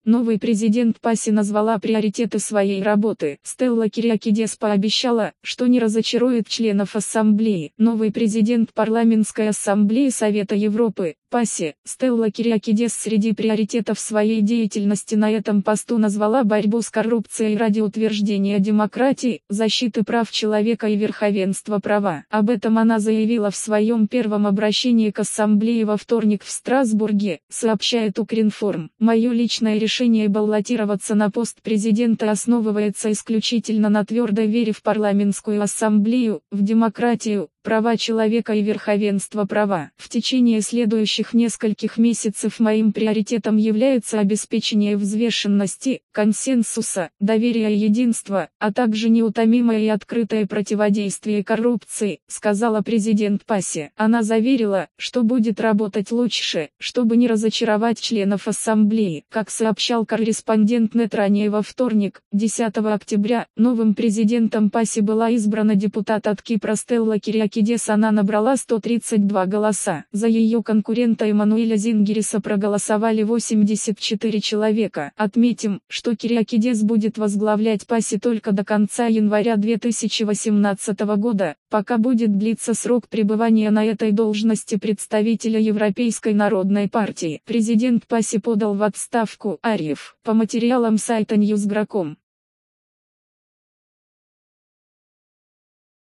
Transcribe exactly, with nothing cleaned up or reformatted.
Новый президент ПАСИ назвала приоритеты своей работы. Стелла Кириакидес пообещала, что не разочарует членов Ассамблеи. Новый президент Парламентской ассамблеи Совета Европы, ПАСИ, Стелла Кириакидес среди приоритетов своей деятельности на этом посту назвала борьбу с коррупцией ради утверждения демократии, защиты прав человека и верховенства права. Об этом она заявила в своем первом обращении к Ассамблее во вторник в Страсбурге, сообщает Укринформ. Мое личное решение баллотироваться на пост президента основывается исключительно на твердой вере в парламентскую ассамблею, в демократию, права человека и верховенство права. В течение следующих нескольких месяцев моим приоритетом является обеспечение взвешенности, консенсуса, доверия и единства, а также неутомимое и открытое противодействие коррупции, сказала президент ПАСИ. Она заверила, что будет работать лучше, чтобы не разочаровать членов Ассамблеи. Как сообщал корреспондент НЕТ ранее во вторник, десятого октября, новым президентом ПАСИ была избрана депутат от Кипра Стелла Кириакидес. Она набрала сто тридцать два голоса. За ее конкурента Эммануэля Зингериса проголосовали восемьдесят четыре человека. Отметим, что Кириакидес будет возглавлять ПАСИ только до конца января две тысячи восемнадцатого года, пока будет длиться срок пребывания на этой должности представителя Европейской народной партии. Президент ПАСИ подал в отставку. Арьев. По материалам сайта Ньюсгроком.